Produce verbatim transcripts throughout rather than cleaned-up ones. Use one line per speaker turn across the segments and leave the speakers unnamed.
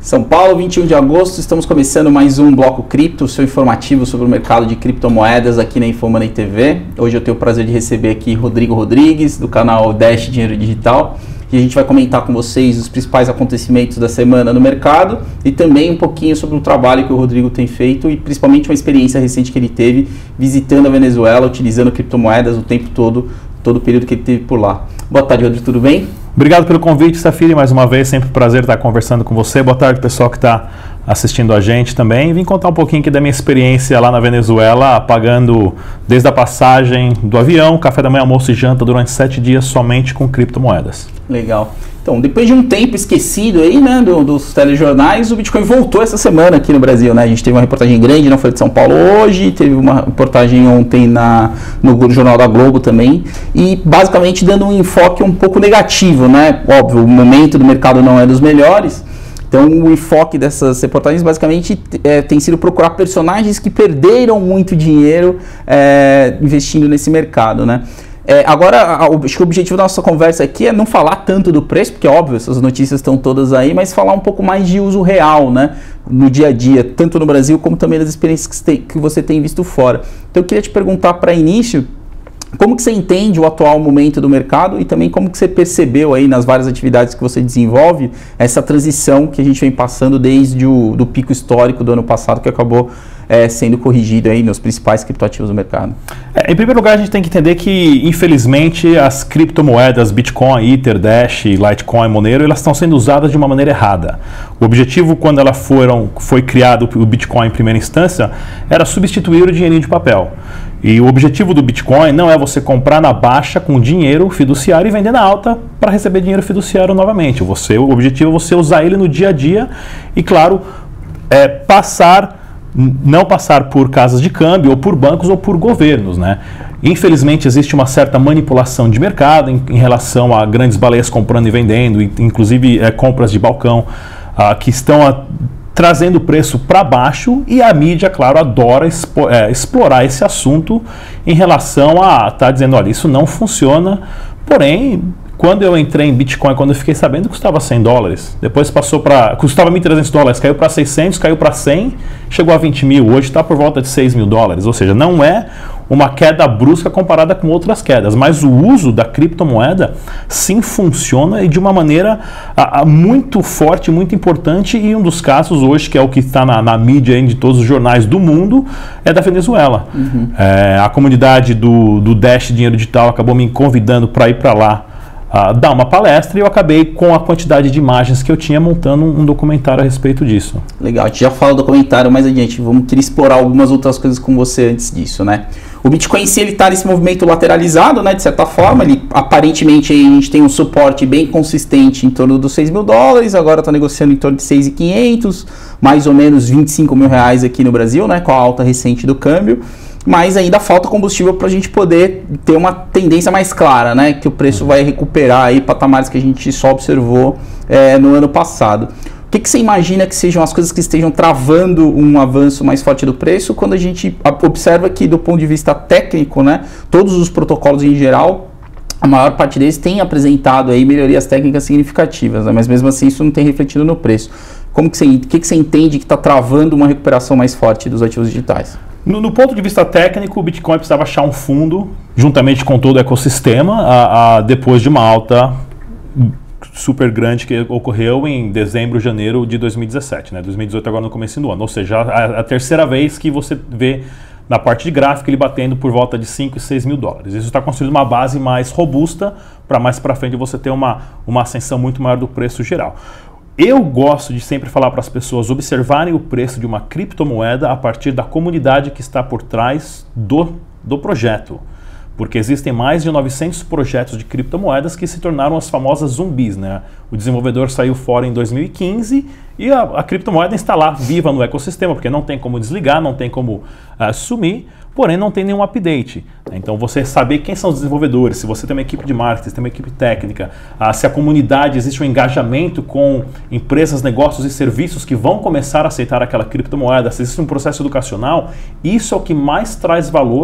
São Paulo, vinte e um de agosto, estamos começando mais um Bloco Cripto, o seu informativo sobre o mercado de criptomoedas aqui na Infomoney T V. Hoje eu tenho o prazer de receber aqui Rodrigo Rodrigues, do canal Dash Dinheiro Digital, e a gente vai comentar com vocês os principais acontecimentos da semana no mercado e também um pouquinho sobre o trabalho que o Rodrigo tem feito e principalmente uma experiência recente que ele teve visitando a Venezuela, utilizando criptomoedas o tempo todo, todo o período que ele teve por lá. Boa tarde, Rodrigo, tudo bem?
Obrigado pelo convite, Safiri, mais uma vez, sempre um prazer estar conversando com você. Boa tarde, pessoal que está assistindo a gente também. Vim contar um pouquinho aqui da minha experiência lá na Venezuela, pagando desde a passagem do avião, café da manhã, almoço e janta durante sete dias somente com criptomoedas.
Legal. Então, depois de um tempo esquecido aí, né, do, dos telejornais, o Bitcoin voltou essa semana aqui no Brasil, né? A gente teve uma reportagem grande na Folha de São Paulo hoje, teve uma reportagem ontem na, no Jornal da Globo também, e basicamente dando um enfoque um pouco negativo, né? Óbvio, o momento do mercado não é dos melhores, então o enfoque dessas reportagens basicamente é, tem sido procurar personagens que perderam muito dinheiro é, investindo nesse mercado, né? É, agora, acho que o objetivo da nossa conversa aqui é não falar tanto do preço, porque óbvio, essas notícias estão todas aí, mas falar um pouco mais de uso real, né, no dia a dia, tanto no Brasil como também das experiências que você tem, que você tem visto fora. Então eu queria te perguntar para início, como que você entende o atual momento do mercado e também como que você percebeu aí nas várias atividades que você desenvolve essa transição que a gente vem passando desde o do pico histórico do ano passado que acabou é, sendo corrigido aí nos principais criptoativos do mercado?
É, em primeiro lugar, a gente tem que entender que, infelizmente, as criptomoedas Bitcoin, Ether, Dash, Litecoin, Monero, elas estão sendo usadas de uma maneira errada. O objetivo, quando elas foram, foi criado o Bitcoin em primeira instância, era substituir o dinheirinho de papel. E o objetivo do Bitcoin não é você comprar na baixa com dinheiro fiduciário e vender na alta para receber dinheiro fiduciário novamente. Você, o objetivo é você usar ele no dia a dia e, claro, é, passar, não passar por casas de câmbio ou por bancos ou por governos, né? Infelizmente existe uma certa manipulação de mercado em, em relação a grandes baleias comprando e vendendo, inclusive é, compras de balcão ah, que estão a, trazendo o preço para baixo, e a mídia, claro, adora expo, é, explorar esse assunto em relação a estar tá dizendo, olha, isso não funciona. Porém, quando eu entrei em Bitcoin, quando eu fiquei sabendo, custava cem dólares, depois passou para, custava mil e trezentos dólares, caiu para seiscentos, caiu para cem, chegou a vinte mil, hoje está por volta de seis mil dólares, ou seja, não é uma queda brusca comparada com outras quedas, mas o uso da criptomoeda sim funciona e de uma maneira a, a, muito forte, muito importante, e um dos casos hoje, que é o que está na, na mídia de todos os jornais do mundo, é da Venezuela. Uhum. É, a comunidade do, do Dash Dinheiro Digital acabou me convidando para ir para lá Uh, dar uma palestra, e eu acabei, com a quantidade de imagens que eu tinha, montando um, um documentário a respeito disso. Legal, a gente já fala do documentário mais adiante, vamos querer explorar algumas outras coisas com você antes disso, né? O Bitcoin em si, ele está nesse movimento lateralizado, né, de certa forma, ele aparentemente a gente tem um suporte bem consistente em torno dos seis mil dólares, agora está negociando em torno de seis mil e quinhentos, mais ou menos vinte e cinco mil reais aqui no Brasil, né, com a alta recente do câmbio. Mas ainda falta combustível para a gente poder ter uma tendência mais clara, né? Que o preço vai recuperar aí patamares que a gente só observou é, no ano passado. O que, que você imagina que sejam as coisas que estejam travando um avanço mais forte do preço, quando a gente observa que, do ponto de vista técnico, né, todos os protocolos em geral, a maior parte deles tem apresentado aí melhorias técnicas significativas, né? Mas mesmo assim isso não tem refletido no preço. Como que você, o que, que você entende que está travando uma recuperação mais forte dos ativos digitais? No, no ponto de vista técnico, o Bitcoin precisava achar um fundo, juntamente com todo o ecossistema, a, a, depois de uma alta super grande que ocorreu em dezembro, janeiro de dois mil e dezessete, né? dois mil e dezoito agora no começo do ano, ou seja, a, a terceira vez que você vê na parte de gráfico ele batendo por volta de cinco e seis mil dólares. Isso está construindo uma base mais robusta para mais para frente você ter uma, uma ascensão muito maior do preço geral. Eu gosto de sempre falar para as pessoas observarem o preço de uma criptomoeda a partir da comunidade que está por trás do, do projeto. Porque existem mais de novecentos projetos de criptomoedas que se tornaram as famosas zumbis, né? O desenvolvedor saiu fora em dois mil e quinze e a, a criptomoeda está lá viva no ecossistema, porque não tem como desligar, não tem como uh, sumir, porém não tem nenhum update. Então você saber quem são os desenvolvedores, se você tem uma equipe de marketing, se tem uma equipe técnica, uh, se a comunidade, existe um engajamento com empresas, negócios e serviços que vão começar a aceitar aquela criptomoeda, se existe um processo educacional, isso é o que mais traz valor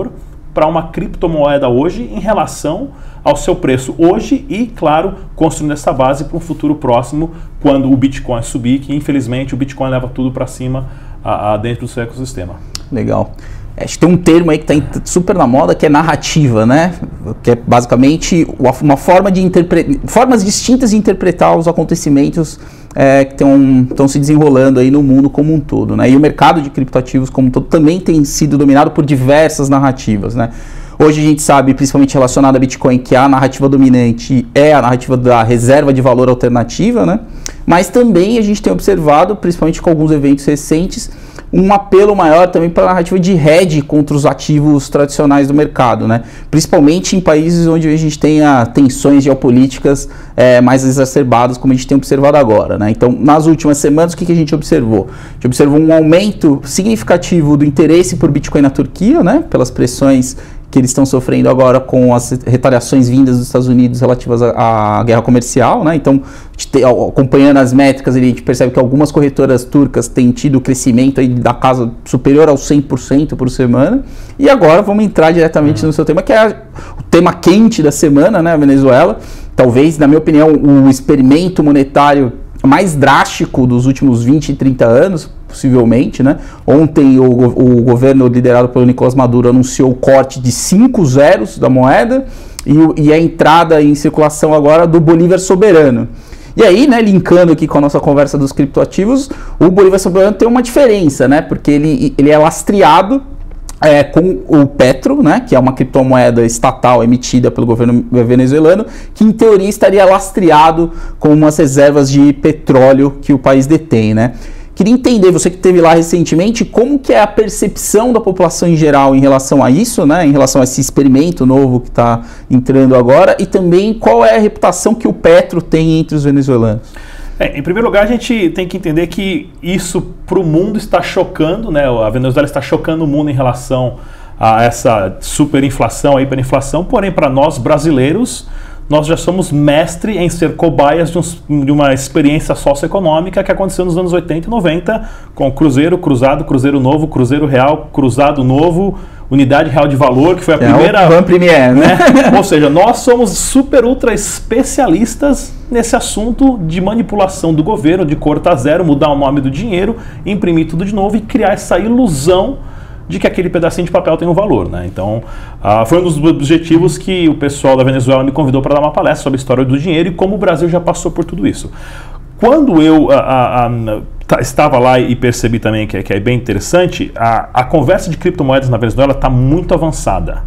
para uma criptomoeda hoje em relação ao seu preço hoje e, claro, construindo essa base para um futuro próximo, quando o Bitcoin subir, que infelizmente o Bitcoin leva tudo para cima a, a dentro do seu ecossistema.
Legal. Acho que tem um termo aí que está super na moda, que é narrativa, né? Que é basicamente uma forma de interpretar, formas distintas de interpretar os acontecimentos é, que estão se desenrolando aí no mundo como um todo, né? E o mercado de criptoativos como um todo também tem sido dominado por diversas narrativas, né? Hoje a gente sabe, principalmente relacionado a Bitcoin, que a narrativa dominante é a narrativa da reserva de valor alternativa, né? Mas também a gente tem observado, principalmente com alguns eventos recentes, um apelo maior também para a narrativa de hedge contra os ativos tradicionais do mercado, né? Principalmente em países onde a gente tenha tensões geopolíticas é, mais exacerbadas, como a gente tem observado agora, né? Então, nas últimas semanas, o que, que a gente observou? A gente observou um aumento significativo do interesse por Bitcoin na Turquia, né? Pelas pressões que eles estão sofrendo agora com as retaliações vindas dos Estados Unidos relativas à, à guerra comercial, né? Então, te, acompanhando as métricas, a gente percebe que algumas corretoras turcas têm tido crescimento aí da casa superior aos cem por cento por semana. E agora vamos entrar diretamente uhum. no seu tema, que é o tema quente da semana, né? A Venezuela. Talvez, na minha opinião, o experimento monetário mais drástico dos últimos vinte, trinta anos, possivelmente, né? Ontem o, o governo liderado pelo Nicolás Maduro anunciou o corte de cinco zeros da moeda e, e a entrada em circulação agora do Bolívar soberano. E aí, né, linkando aqui com a nossa conversa dos criptoativos, o Bolívar soberano tem uma diferença, né? Porque ele, ele é lastreado É, com o Petro, né, que é uma criptomoeda estatal emitida pelo governo venezuelano, que em teoria estaria lastreado com umas reservas de petróleo que o país detém, né? Queria entender, você que esteve lá recentemente, como que é a percepção da população em geral em relação a isso, né, em relação a esse experimento novo que está entrando agora, e também qual é a reputação que o Petro tem entre os venezuelanos.
É, em primeiro lugar, a gente tem que entender que isso para o mundo está chocando, né? A Venezuela está chocando o mundo em relação a essa superinflação, a hiperinflação, porém para nós brasileiros, nós já somos mestre em ser cobaias de, um, de uma experiência socioeconômica que aconteceu nos anos oitenta e noventa, com Cruzeiro, Cruzado, Cruzeiro Novo, Cruzeiro Real, Cruzado Novo, Unidade Real de Valor, que foi a
é
primeira...
O Premier, né?
né? Ou seja, nós somos super ultra especialistas nesse assunto de manipulação do governo, de cortar zero, mudar o nome do dinheiro, imprimir tudo de novo e criar essa ilusão de que aquele pedacinho de papel tem um valor, né? Então, uh, foi um dos objetivos que o pessoal da Venezuela me convidou para dar uma palestra sobre a história do dinheiro e como o Brasil já passou por tudo isso. Quando eu uh, uh, uh, estava lá e percebi também que é, que é bem interessante, a, a conversa de criptomoedas na Venezuela está muito avançada.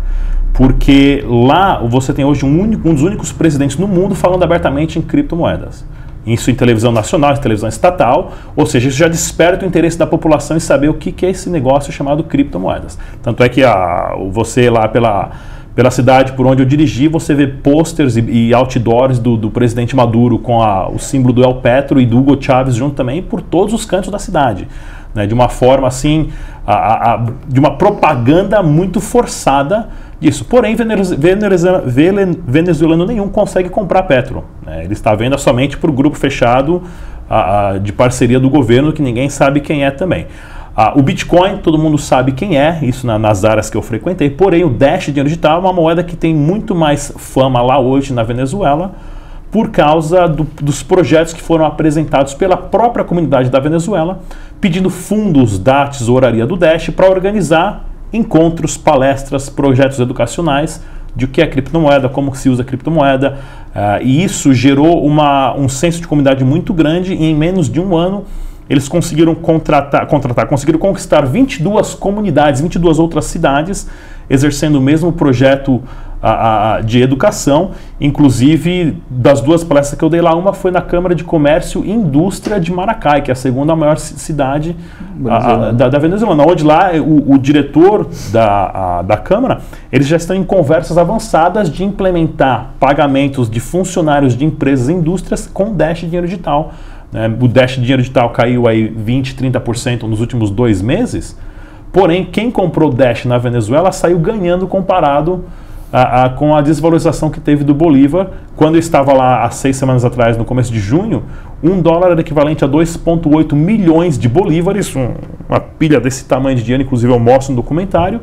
Porque lá você tem hoje um, único, um dos únicos presidentes no mundo falando abertamente em criptomoedas. Isso em televisão nacional, em televisão estatal, ou seja, isso já desperta o interesse da população em saber o que, que é esse negócio chamado criptomoedas. Tanto é que a, você lá pela, pela cidade por onde eu dirigi, você vê posters e, e outdoors do, do presidente Maduro com a, o símbolo do El Petro e do Hugo Chávez junto também por todos os cantos da cidade. Né, de uma forma assim, a, a, a, de uma propaganda muito forçada disso. Porém, venezuelano, venezuelano nenhum consegue comprar Petro. Né, ele está vendo somente por grupo fechado a, a, de parceria do governo, que ninguém sabe quem é também. A, o Bitcoin, todo mundo sabe quem é, isso na, nas áreas que eu frequentei, porém o Dash dinheiro digital é uma moeda que tem muito mais fama lá hoje na Venezuela, por causa do, dos projetos que foram apresentados pela própria comunidade da Venezuela, pedindo fundos da tesouraria do Dash para organizar encontros, palestras, projetos educacionais de o que é criptomoeda, como se usa criptomoeda, uh, e isso gerou uma, um senso de comunidade muito grande e em menos de um ano eles conseguiram contratar, contratar, conseguiram conquistar vinte e duas comunidades, vinte e duas outras cidades, exercendo o mesmo projeto a, a, de educação. Inclusive, das duas palestras que eu dei lá, uma foi na Câmara de Comércio e Indústria de Maracay, que é a segunda maior cidade a, a, da, da Venezuela, onde lá o, o diretor da, a, da Câmara, eles já estão em conversas avançadas de implementar pagamentos de funcionários de empresas e indústrias com Dash dinheiro digital. O Dash dinheiro digital caiu aí vinte, trinta por cento nos últimos dois meses, porém quem comprou Dash na Venezuela saiu ganhando comparado a, a, com a desvalorização que teve do Bolívar. Quando eu estava lá há seis semanas atrás, no começo de junho, um dólar era equivalente a dois vírgula oito milhões de bolívares, um, uma pilha desse tamanho de dinheiro, inclusive eu mostro no documentário.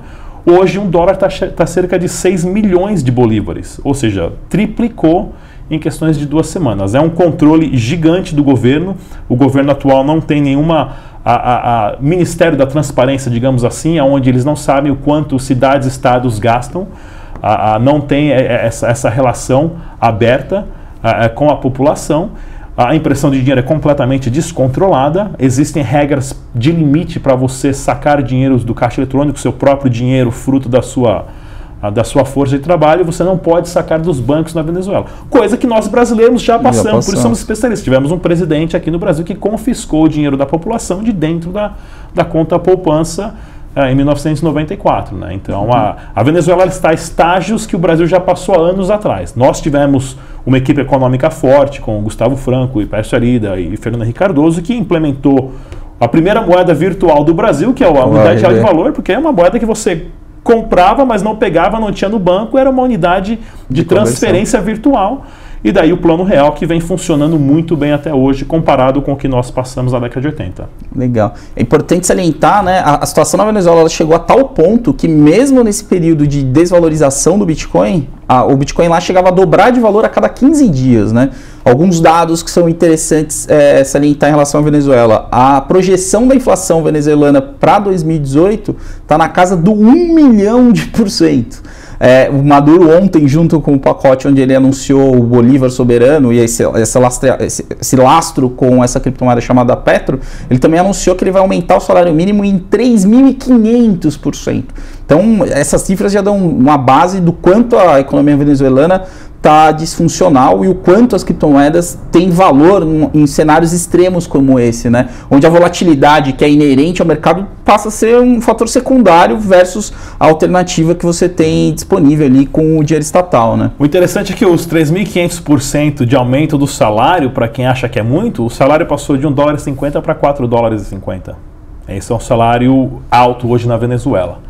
Hoje um dólar está tá cerca de seis milhões de bolívares, ou seja, triplicou em questões de duas semanas. É um controle gigante do governo. O governo atual não tem nenhuma a, a, a Ministério da Transparência, digamos assim, onde eles não sabem o quanto cidades e estados gastam. A, a, não tem essa, essa relação aberta a, a, com a população. A impressão de dinheiro é completamente descontrolada. Existem regras de limite para você sacar dinheiros do caixa eletrônico, seu próprio dinheiro, fruto da sua, da sua força de trabalho. Você não pode sacar dos bancos na Venezuela. Coisa que nós brasileiros já passamos, já passamos. Por isso somos especialistas. Tivemos um presidente aqui no Brasil que confiscou o dinheiro da população de dentro da, da conta poupança é, em mil novecentos e noventa e quatro. Né? Então, uhum. a, a Venezuela está a estágios que o Brasil já passou há anos atrás. Nós tivemos uma equipe econômica forte, com Gustavo Franco, e Pércio Arida e Fernando Henrique Cardoso, que implementou a primeira moeda virtual do Brasil, que é a unidade real de valor, porque é uma moeda que você comprava, mas não pegava, não tinha no banco, era uma unidade de, de transferência virtual. E daí o Plano Real, que vem funcionando muito bem até hoje, comparado com o que nós passamos na década de oitenta.
Legal. É importante salientar, né, a, a situação na Venezuela ela chegou a tal ponto que mesmo nesse período de desvalorização do Bitcoin, a, o Bitcoin lá chegava a dobrar de valor a cada quinze dias, né? Alguns dados que são interessantes é, salientar em relação à Venezuela. A projeção da inflação venezuelana para dois mil e dezoito está na casa do um milhão de por cento. É, o Maduro ontem, junto com o pacote onde ele anunciou o Bolívar soberano e esse, esse, lastre, esse, esse lastro com essa criptomoeda chamada Petro, ele também anunciou que ele vai aumentar o salário mínimo em três mil e quinhentos por cento. Então, essas cifras já dão uma base do quanto a economia venezuelana está disfuncional e o quanto as criptomoedas têm valor em cenários extremos como esse, né? Onde a volatilidade que é inerente ao mercado passa a ser um fator secundário versus a alternativa que você tem disponível ali com o dinheiro estatal, né?
O interessante é que os três mil e quinhentos por cento de aumento do salário, para quem acha que é muito, o salário passou de um dólar e cinquenta para quatro dólares e cinquenta. Esse é um salário alto hoje na Venezuela,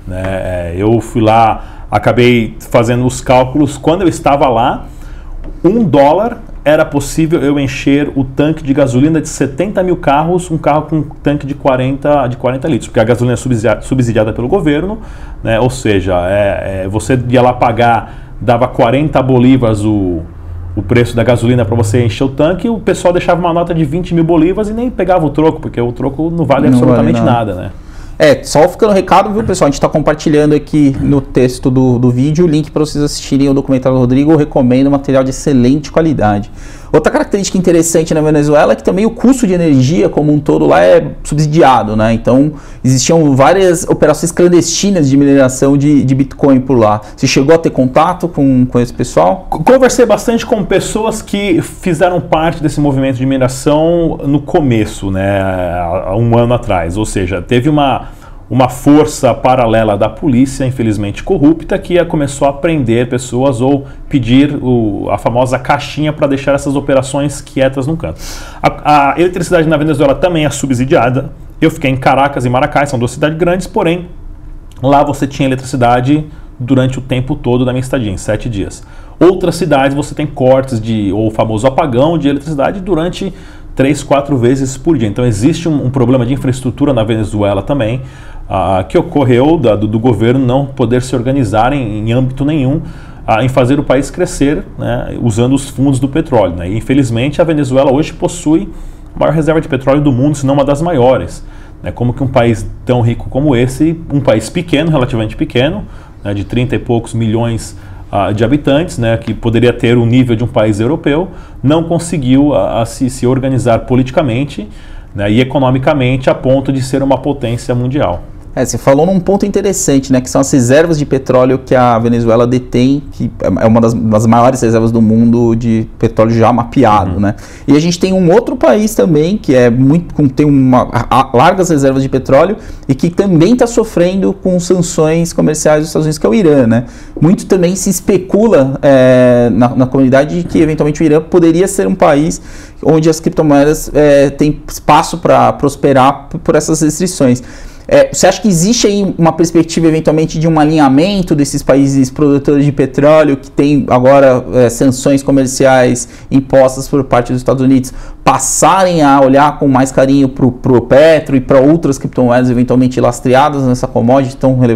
né? Eu fui lá, acabei fazendo os cálculos. Quando eu estava lá, um dólar era possível eu encher o tanque de gasolina de setenta mil carros, um carro com um tanque de quarenta, de quarenta litros, porque a gasolina é subsidiada, subsidiada pelo governo, né? Ou seja, é, é, você ia lá pagar, dava quarenta bolívares o, o preço da gasolina para você encher o tanque, e o pessoal deixava uma nota de vinte mil bolívares e nem pegava o troco, porque o troco não vale não absolutamente vale nada. nada, né?
É, só ficando recado, viu, pessoal? A gente está compartilhando aqui no texto do, do vídeo o link para vocês assistirem o documentário do Rodrigo. Eu recomendo, material de excelente qualidade. Outra característica interessante na Venezuela é que também o custo de energia como um todo lá é subsidiado, né? Então, existiam várias operações clandestinas de mineração de, de Bitcoin por lá. Você chegou a ter contato com, com esse pessoal?
Conversei bastante com pessoas que fizeram parte desse movimento de mineração no começo, né? Há um ano atrás. Ou seja, teve uma... uma força paralela da polícia, infelizmente corrupta, que começou a prender pessoas ou pedir o, a famosa caixinha para deixar essas operações quietas no canto. A, a eletricidade na Venezuela também é subsidiada. Eu fiquei em Caracas e Maracás, são duas cidades grandes, porém lá você tinha eletricidade durante o tempo todo da minha estadia, em sete dias. Outras cidades você tem cortes de, ou o famoso apagão de eletricidade durante três, quatro vezes por dia. Então existe um, um problema de infraestrutura na Venezuela também, uh, que ocorreu da, do, do governo não poder se organizar em, em âmbito nenhum uh, em fazer o país crescer, né, usando os fundos do petróleo. Né? E infelizmente a Venezuela hoje possui a maior reserva de petróleo do mundo, se não uma das maiores. Né? Como que um país tão rico como esse, um país pequeno, relativamente pequeno, né, de trinta e poucos milhões Uh, de habitantes, né, que poderia ter o nível de um país europeu, não conseguiu uh, uh, se, se organizar politicamente, né, e economicamente a ponto de ser uma potência mundial.
É, você falou num ponto interessante, né, que são as reservas de petróleo que a Venezuela detém, que é uma das, das maiores reservas do mundo de petróleo já mapeado, uhum. né? E a gente tem um outro país também que é muito, tem uma, a, largas reservas de petróleo e que também está sofrendo com sanções comerciais dos Estados Unidos, que é o Irã, né? Muito também se especula é, na, na comunidade de que eventualmente o Irã poderia ser um país onde as criptomoedas é, têm espaço para prosperar por essas restrições. É, você acha que existe aí uma perspectiva eventualmente de um alinhamento desses países produtores de petróleo que tem agora é, sanções comerciais impostas por parte dos Estados Unidos passarem a olhar com mais carinho para o Petro e para outras criptomoedas eventualmente lastreadas nessa commodity tão relevante?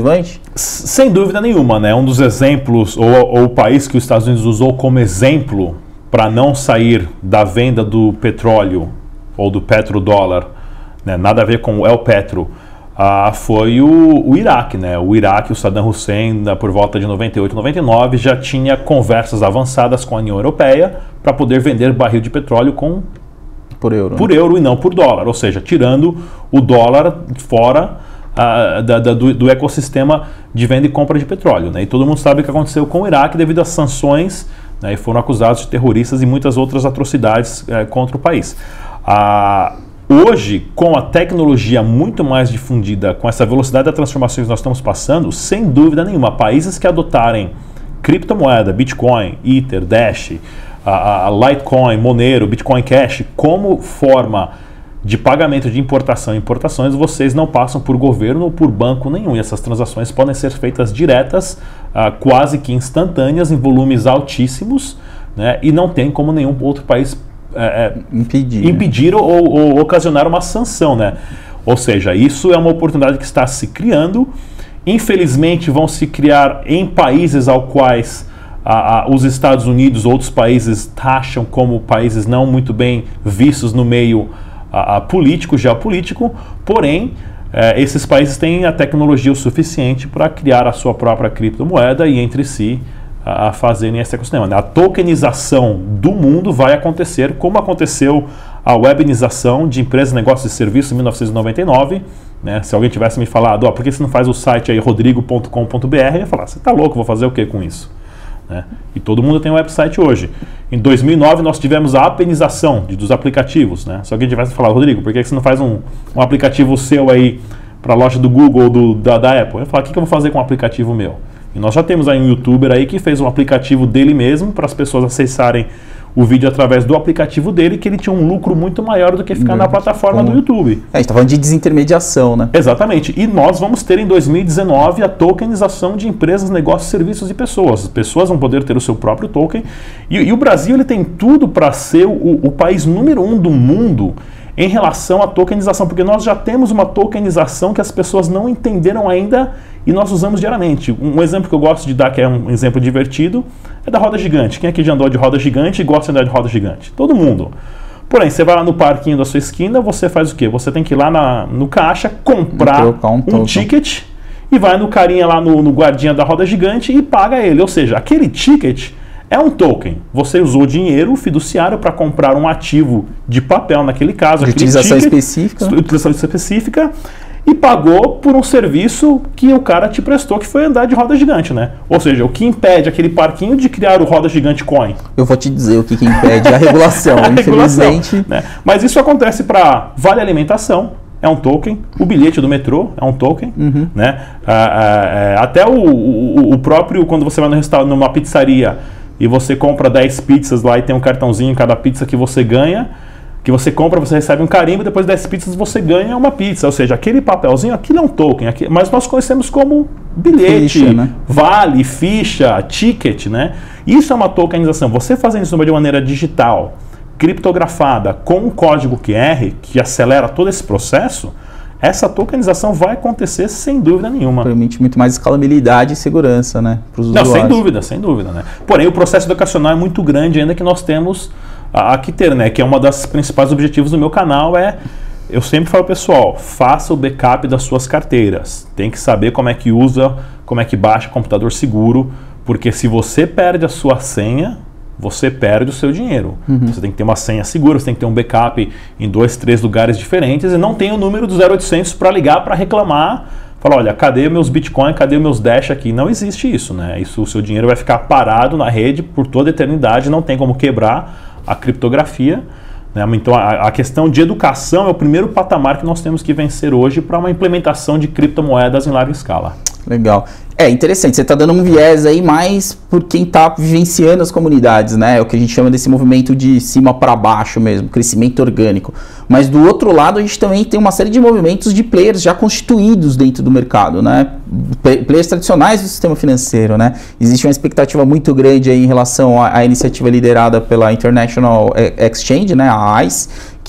Sem dúvida nenhuma, né? Um dos exemplos, ou, ou o país que os Estados Unidos usou como exemplo para não sair da venda do petróleo ou do petrodólar, né? Nada a ver com o El Petro, ah, foi o, o Iraque, né? O Iraque, o Saddam Hussein, por volta de noventa e oito, noventa e nove, já tinha conversas avançadas com a União Europeia para poder vender barril de petróleo com
por euro,
por
né?
euro e não por dólar, ou seja, tirando o dólar fora Uh, da, da, do, do ecossistema de venda e compra de petróleo, né? E todo mundo sabe o que aconteceu com o Iraque devido às sanções, né? E foram acusados de terroristas e muitas outras atrocidades uh, contra o país. Uh, hoje, com a tecnologia muito mais difundida, com essa velocidade da transformação que nós estamos passando, sem dúvida nenhuma, países que adotarem criptomoeda, Bitcoin, Ether, Dash, a, a Litecoin, Monero, Bitcoin Cash como forma de pagamento de importação e importações, vocês não passam por governo ou por banco nenhum. E essas transações podem ser feitas diretas, uh, quase que instantâneas, em volumes altíssimos, né? E não tem como nenhum outro país uh,
impedir,
impedir ou, ou, ou ocasionar uma sanção, né? Ou seja, isso é uma oportunidade que está se criando. Infelizmente, vão se criar em países aos quais uh, uh, os Estados Unidos, outros países, taxam como países não muito bem vistos no meio A, a político, geopolítico, porém, eh, esses países têm a tecnologia o suficiente para criar a sua própria criptomoeda e entre si a, a fazerem esse ecossistema, né? A tokenização do mundo vai acontecer como aconteceu a webinização de empresas, negócios e serviços em mil novecentos e noventa e nove, né? Se alguém tivesse me falado, ó, por que você não faz o site aí rodrigo ponto com ponto br, eu ia falar, você tá louco, vou fazer o que com isso? Né? E todo mundo tem um website hoje. Em dois mil e nove nós tivemos a apenização de, dos aplicativos, né? Se alguém tivesse falado, Rodrigo, por que você não faz um, um aplicativo seu aí para a loja do Google ou do, da, da Apple? Eu ia falar, o que, que eu vou fazer com um aplicativo meu? E nós já temos aí um youtuber aí que fez um aplicativo dele mesmo para as pessoas acessarem o vídeo através do aplicativo dele, que ele tinha um lucro muito maior do que ficar na plataforma do YouTube.
É, a gente está falando de desintermediação, né?
Exatamente. E nós vamos ter em dois mil e dezenove a tokenização de empresas, negócios, serviços e pessoas. As pessoas vão poder ter o seu próprio token. E, e o Brasil ele tem tudo para ser o, o país número um do mundo em relação à tokenização, porque nós já temos uma tokenização que as pessoas não entenderam ainda e nós usamos diariamente. Um exemplo que eu gosto de dar, que é um exemplo divertido, é da roda gigante. Quem aqui já andou de roda gigante e gosta de andar de roda gigante? Todo mundo. Porém, você vai lá no parquinho da sua esquina, você faz o quê? Você tem que ir lá na, no caixa, comprar um, um ticket e vai no carinha lá, no, no guardinha da roda gigante e paga ele. Ou seja, aquele ticket é um token. Você usou dinheiro fiduciário para comprar um ativo de papel, naquele caso.
De utilização
ticket,
específica.
Utilização específica. E pagou por um serviço que o cara te prestou, que foi andar de roda gigante, né? Ou seja, o que impede aquele parquinho de criar o Roda Gigante Coin?
Eu vou te dizer o que, que impede a regulação,
a
infelizmente.
Regulação, né? Mas isso acontece para Vale Alimentação, é um token, o bilhete do metrô é um token, uhum. né? Ah, ah, até o, o, o próprio, quando você vai no restaurante, numa pizzaria e você compra dez pizzas lá e tem um cartãozinho em cada pizza que você ganha, que você compra, você recebe um carimbo, depois de dez pizzas você ganha uma pizza. Ou seja, aquele papelzinho, aquilo é um token, aqui, mas nós conhecemos como bilhete,
ficha, né?
vale, ficha, ticket, né? Isso é uma tokenização. Você fazendo isso de maneira digital, criptografada, com um código Q R, que acelera todo esse processo, essa tokenização vai acontecer sem dúvida nenhuma.
Permite muito mais escalabilidade e segurança, né, para os usuários.
Não, sem dúvida, sem dúvida, né? Porém, o processo educacional é muito grande ainda que nós temos a, a que ter, né? Que é uma das principais objetivos do meu canal, é... Eu sempre falo, pessoal, faça o backup das suas carteiras. Tem que saber como é que usa, como é que baixa computador seguro, porque se você perde a sua senha, você perde o seu dinheiro. Uhum. Você tem que ter uma senha segura, você tem que ter um backup em dois, três lugares diferentes e não tem o número do zero oitocentos para ligar para reclamar. Falar, olha, cadê meus Bitcoin, cadê meus Dash aqui? Não existe isso, né? Isso, o seu dinheiro vai ficar parado na rede por toda a eternidade, não tem como quebrar a criptografia. Né? Então a, a questão de educação é o primeiro patamar que nós temos que vencer hoje para uma implementação de criptomoedas em larga escala.
Legal. É interessante, você está dando um viés aí mais por quem está vivenciando as comunidades, né? É o que a gente chama desse movimento de cima para baixo mesmo, crescimento orgânico. Mas do outro lado a gente também tem uma série de movimentos de players já constituídos dentro do mercado, né? Players tradicionais do sistema financeiro, né? Existe uma expectativa muito grande aí em relação à, à iniciativa liderada pela International Exchange, né? A I C E,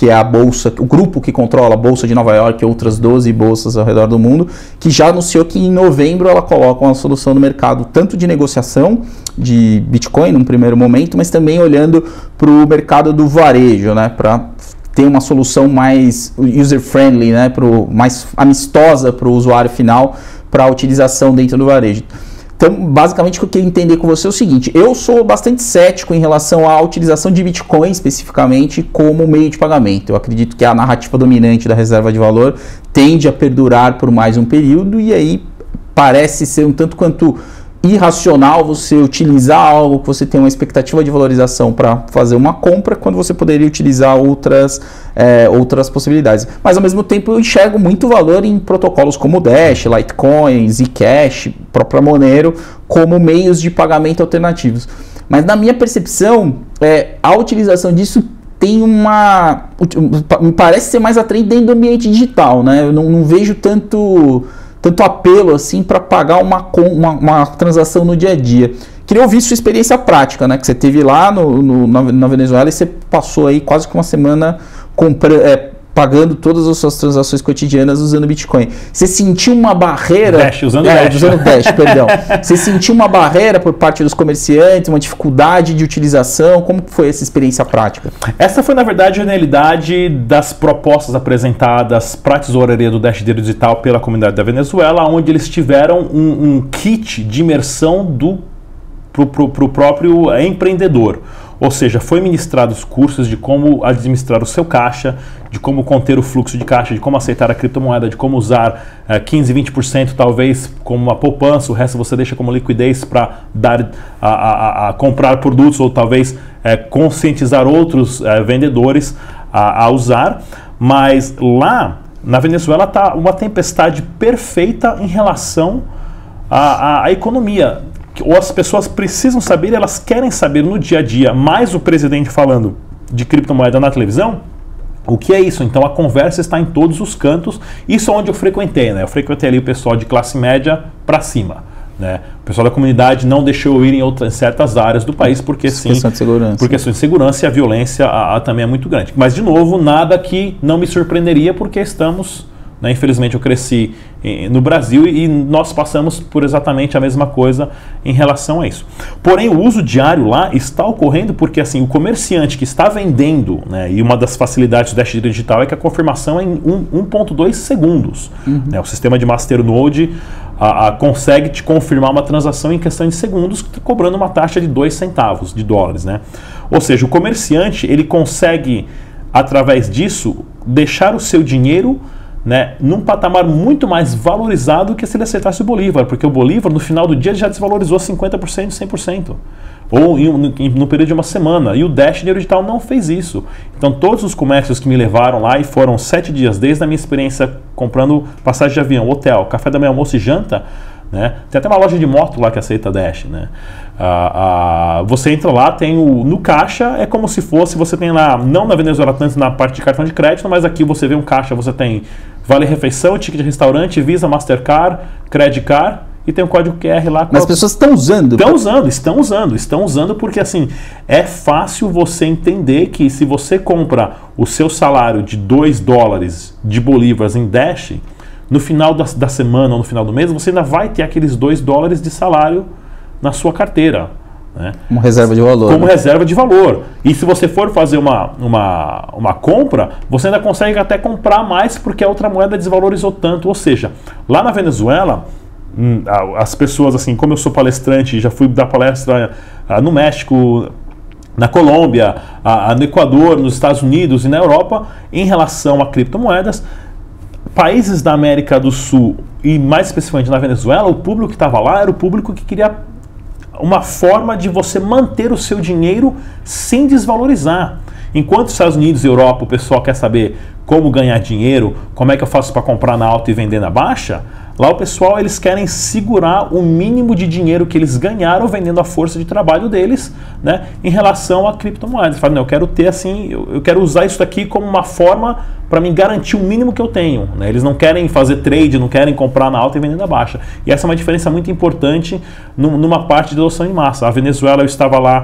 que é a bolsa, o grupo que controla a Bolsa de Nova York e outras doze bolsas ao redor do mundo, que já anunciou que em novembro ela coloca uma solução no mercado, tanto de negociação de Bitcoin num primeiro momento, mas também olhando para o mercado do varejo, né, para ter uma solução mais user-friendly, né, pro, mais amistosa para o usuário final, para a utilização dentro do varejo. Então, basicamente, o que eu queria entender com você é o seguinte: eu sou bastante cético em relação à utilização de Bitcoin, especificamente, como meio de pagamento. Eu acredito que a narrativa dominante da reserva de valor tende a perdurar por mais um período, e aí parece ser um tanto quanto irracional você utilizar algo que você tem uma expectativa de valorização para fazer uma compra, quando você poderia utilizar outras, é, outras possibilidades. Mas ao mesmo tempo eu enxergo muito valor em protocolos como Dash, Litecoin, Zcash, própria Monero, como meios de pagamento alternativos. Mas na minha percepção, é, a utilização disso tem uma... me parece ser mais atraente dentro do ambiente digital, né? Eu não, não vejo tanto... tanto apelo assim para pagar uma, uma, uma transação no dia a dia. Queria ouvir sua experiência prática, né? Que você teve lá no, no, na, na Venezuela e você passou aí quase que uma semana comprando, é, pagando todas as suas transações cotidianas usando Bitcoin. Você sentiu uma barreira...
Dash, usando
é,
Dash.
Usando Dash, perdão. Você sentiu uma barreira por parte dos comerciantes, uma dificuldade de utilização? Como foi essa experiência prática?
Essa foi, na verdade, a realidade das propostas apresentadas para a tesouraria do Dash Dinheiro Digital pela comunidade da Venezuela, onde eles tiveram um, um kit de imersão do para o próprio empreendedor. Ou seja, foi ministrados cursos de como administrar o seu caixa, de como conter o fluxo de caixa, de como aceitar a criptomoeda, de como usar eh, quinze, vinte por cento talvez como uma poupança, o resto você deixa como liquidez para dar a, a, a comprar produtos, ou talvez eh, conscientizar outros eh, vendedores a, a usar. Mas lá na Venezuela está uma tempestade perfeita em relação à, à, à economia. Ou as pessoas precisam saber, elas querem saber no dia a dia, mais o presidente falando de criptomoeda na televisão, o que é isso? Então a conversa está em todos os cantos. Isso é onde eu frequentei, né? Eu frequentei ali o pessoal de classe média para cima, né? O pessoal da comunidade não deixou eu ir em, outras, em certas áreas do país, porque sim,
questão de segurança.
por questão de segurança, e a violência a, a, também é muito grande. Mas de novo, nada que não me surpreenderia, porque estamos... Né? Infelizmente eu cresci no Brasil e nós passamos por exatamente a mesma coisa em relação a isso. Porém, o uso diário lá está ocorrendo porque assim, o comerciante que está vendendo, né, e uma das facilidades do Dash Digital é que a confirmação é em um ponto dois segundos. Uhum. Né? O sistema de Masternode a, a, consegue te confirmar uma transação em questão de segundos, cobrando uma taxa de dois centavos de dólares. Né? Ou seja, o comerciante ele consegue, através disso, deixar o seu dinheiro, né, num patamar muito mais valorizado que se ele acertasse o Bolívar, porque o Bolívar no final do dia já desvalorizou cinquenta por cento, cem por cento, ou em, no, no período de uma semana, e o Dash Dinheiro Digital não fez isso. Então todos os comércios que me levaram lá, e foram sete dias, desde a minha experiência comprando passagem de avião, hotel, café da manhã, almoço e janta, né? Tem até uma loja de moto lá que aceita Dash, né? Ah, ah, você entra lá, tem o, no caixa, é como se fosse, você tem lá, não na Venezuela tanto na parte de cartão de crédito, mas aqui você vê um caixa, você tem vale refeição, ticket de restaurante, Visa, Mastercard, Credit Card, e tem um código Q R lá.
Mas as pessoas estão usando.
Estão usando, estão usando, estão usando porque assim, é fácil você entender que se você compra o seu salário de dois dólares de bolívares em Dash, no final da, da semana ou no final do mês, você ainda vai ter aqueles dois dólares de salário na sua carteira. Né?
Como reserva de valor.
Como
né?
reserva de valor. E se você for fazer uma, uma, uma compra, você ainda consegue até comprar mais porque a outra moeda desvalorizou tanto. Ou seja, lá na Venezuela, hum, as pessoas, assim, como eu sou palestrante, já fui dar palestra ah, no México, na Colômbia, ah, no Equador, nos Estados Unidos e na Europa, em relação a criptomoedas, países da América do Sul e mais especificamente na Venezuela, o público que estava lá era o público que queria uma forma de você manter o seu dinheiro sem desvalorizar. Enquanto os Estados Unidos e Europa o pessoal quer saber como ganhar dinheiro, como é que eu faço para comprar na alta e vender na baixa, lá o pessoal eles querem segurar o mínimo de dinheiro que eles ganharam vendendo a força de trabalho deles, né, em relação a criptomoedas. Eles falam, não, eu quero ter assim, eu, eu quero usar isso daqui como uma forma para me garantir o mínimo que eu tenho. Né? Eles não querem fazer trade, não querem comprar na alta e vender na baixa. E essa é uma diferença muito importante numa parte de adoção em massa. A Venezuela, eu estava lá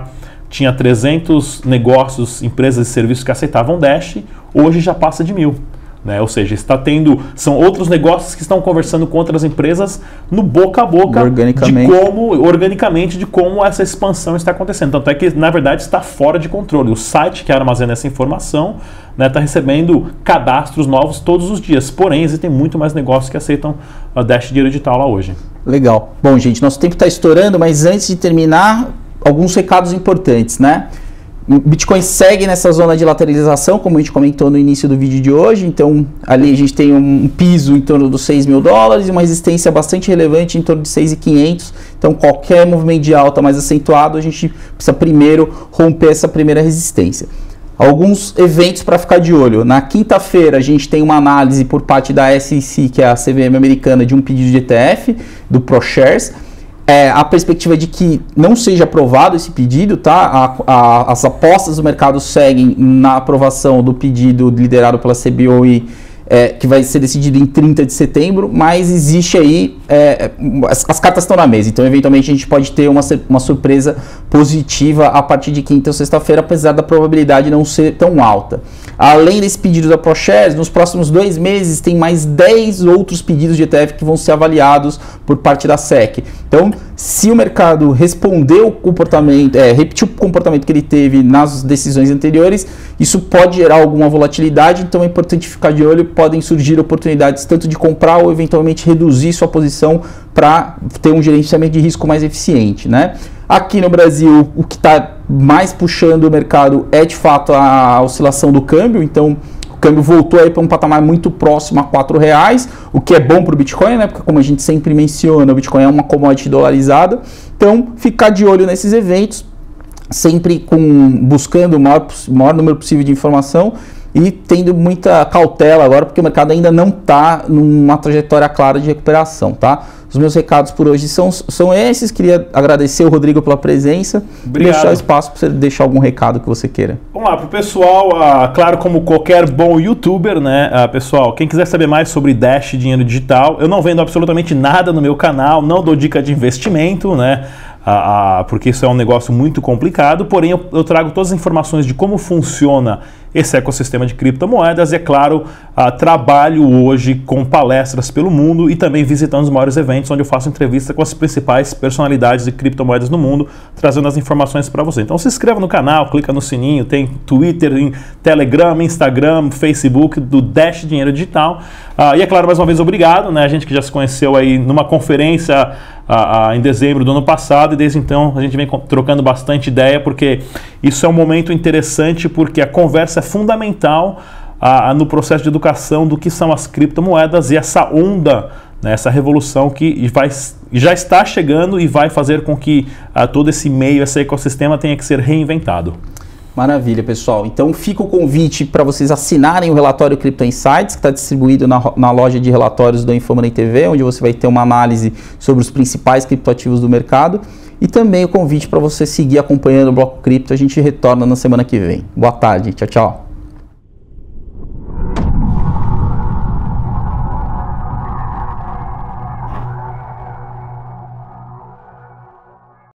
tinha trezentos negócios, empresas e serviços que aceitavam Dash, hoje já passa de mil. Né? Ou seja, está tendo, são outros negócios que estão conversando com outras empresas no boca a boca
organicamente.
de como, organicamente, de como essa expansão está acontecendo. Tanto é que, na verdade, está fora de controle. O site que armazena essa informação está, né, recebendo cadastros novos todos os dias. Porém, existem muito mais negócios que aceitam a Dash Dinheiro Digital lá hoje. Legal.
Bom, gente, nosso tempo está estourando, mas antes de terminar, alguns recados importantes, né? O Bitcoin segue nessa zona de lateralização, como a gente comentou no início do vídeo de hoje. Então, ali a gente tem um piso em torno dos seis mil dólares e uma resistência bastante relevante em torno de seis mil e quinhentos. Então, qualquer movimento de alta mais acentuado, a gente precisa primeiro romper essa primeira resistência. Alguns eventos para ficar de olho. Na quinta-feira, a gente tem uma análise por parte da S E C, que é a C V M americana, de um pedido de E T F, do ProShares. É, a perspectiva de que não seja aprovado esse pedido, tá? A, a, as apostas do mercado seguem na aprovação do pedido liderado pela C B O I, é, que vai ser decidido em trinta de setembro, mas existe aí, é, as, as cartas estão na mesa, então eventualmente a gente pode ter uma, uma surpresa positiva a partir de quinta ou sexta-feira, apesar da probabilidade não ser tão alta. Além desse pedido da ProShares, nos próximos dois meses tem mais dez outros pedidos de E T F que vão ser avaliados por parte da S E C. Então, se o mercado respondeu o comportamento, é, repetiu o comportamento que ele teve nas decisões anteriores, isso pode gerar alguma volatilidade, então é importante ficar de olho, podem surgir oportunidades tanto de comprar ou eventualmente reduzir sua posição para ter um gerenciamento de risco mais eficiente, né? Aqui no Brasil, o que está mais puxando o mercado é de fato a oscilação do câmbio, então o câmbio voltou aí para um patamar muito próximo a quatro reais, o que é bom para o Bitcoin, né? Porque como a gente sempre menciona, o Bitcoin é uma commodity dolarizada, então ficar de olho nesses eventos, sempre com, buscando o maior, maior número possível de informação e tendo muita cautela agora, porque o mercado ainda não está numa trajetória clara de recuperação, tá? Os meus recados por hoje são, são esses. Queria agradecer o Rodrigo pela presença.
Obrigado.
Deixar espaço para você deixar algum recado que você queira.
Vamos lá, para o pessoal, ah, claro, como qualquer bom youtuber, né, ah, pessoal, quem quiser saber mais sobre Dash Dinheiro Digital, eu não vendo absolutamente nada no meu canal, não dou dica de investimento, né, ah, ah, porque isso é um negócio muito complicado, porém eu, eu trago todas as informações de como funciona esse ecossistema de criptomoedas e, é claro, uh, trabalho hoje com palestras pelo mundo e também visitando os maiores eventos onde eu faço entrevista com as principais personalidades de criptomoedas no mundo, trazendo as informações para você. Então se inscreva no canal, clica no sininho, tem Twitter, Telegram, Instagram, Facebook do Dash Dinheiro Digital. Uh, e é claro, mais uma vez, obrigado, né? A gente que já se conheceu aí numa conferência uh, uh, em dezembro do ano passado e desde então a gente vem trocando bastante ideia, porque isso é um momento interessante, porque a conversa é fundamental uh, no processo de educação do que são as criptomoedas e essa onda, né, essa revolução que vai, já está chegando e vai fazer com que uh, todo esse meio, esse ecossistema tenha que ser reinventado.
Maravilha, pessoal. Então fica o convite para vocês assinarem o relatório Crypto Insights, que está distribuído na, na loja de relatórios do InfoMoney T V, onde você vai ter uma análise sobre os principais criptoativos do mercado. E também o convite para você seguir acompanhando o Bloco Cripto. A gente retorna na semana que vem. Boa tarde. Tchau, tchau.